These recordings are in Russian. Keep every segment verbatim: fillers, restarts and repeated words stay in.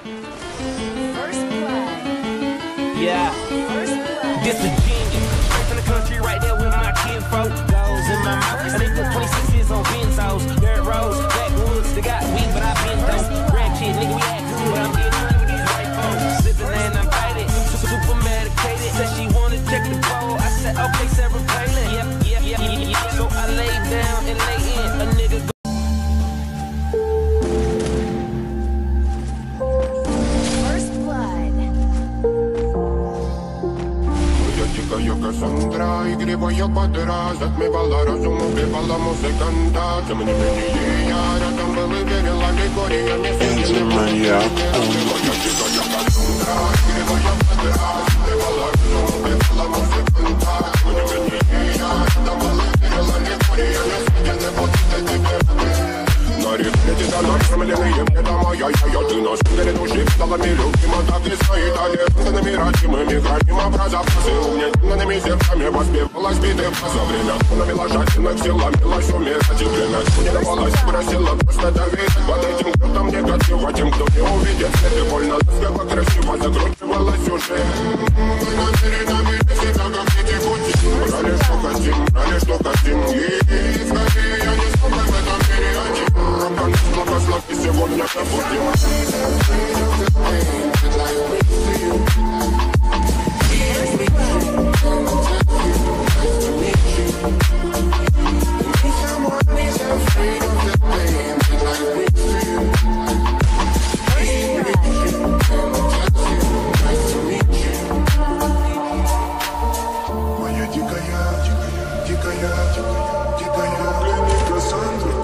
First blood. Yeah. First blood. This a genius. Straight from the country right there with my kinfolk. Goes in my mouth. And they put twenty-sixes on benzos. Dirt roads, backwoods. They got weed, but I been though. Grandkid, nigga, we act cool, but I'm getting money with these white folks. Slipping and I'm fighting. Super medicated. Said she wanna check the pole. I said, okay, Sarah Palin. Yep, yep, yep, yep, yep. So I lay down and lay in. A nigga go. Дикая Кассандра, игривая подра, затмевала разум, убивала музыканта. Тем не менее я рядом был и верил, аллегория не сидела. Дикая Кассандра, игривая подра, затмевала разум, убивала музыканта. Тем не менее я рядом был и верил, аллегория не сидела. На реке дана кремленные мне дома, я, я, я, ты наш пере души, сталами любима, так и стоит, а летными родимыми, храним образов, посылунными сердцами воспевалась биты за время, навела жадина, сила, милась умирать и время, не давалась, просила просто доверить под этим, кто там негатив, а тем, кто не увидит, это больно, ласково, красиво закручивалась уже. Мы перед нами всегда как дети пути, брали что хотим, брали что хотим, и скорее я не смог в этом мире один. Благослови сегодня забудем. Моя дикая, дикая, дикая, дикая, пленник Кассандра.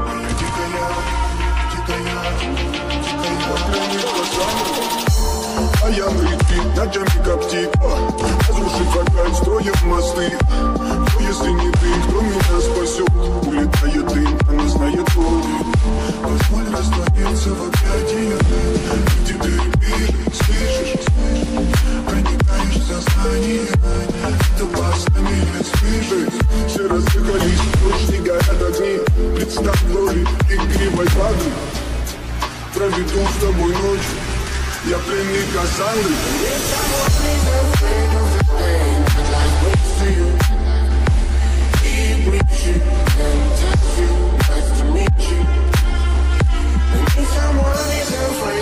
А я мрики, ночами коптит, разрушить опять, строим мосты. Но если не ты, кто меня спасет? Улетает дым, она знает боли. Позволь раствориться в объятиях. Где ты репишь, слышишь? Проникаешь в сознание. Это баснями слышишь? Все разъехались, ночь не горят огни. Представь глори игривой воды. Проведу с тобой ночь. Я пленник Кассандры. Someone is afraid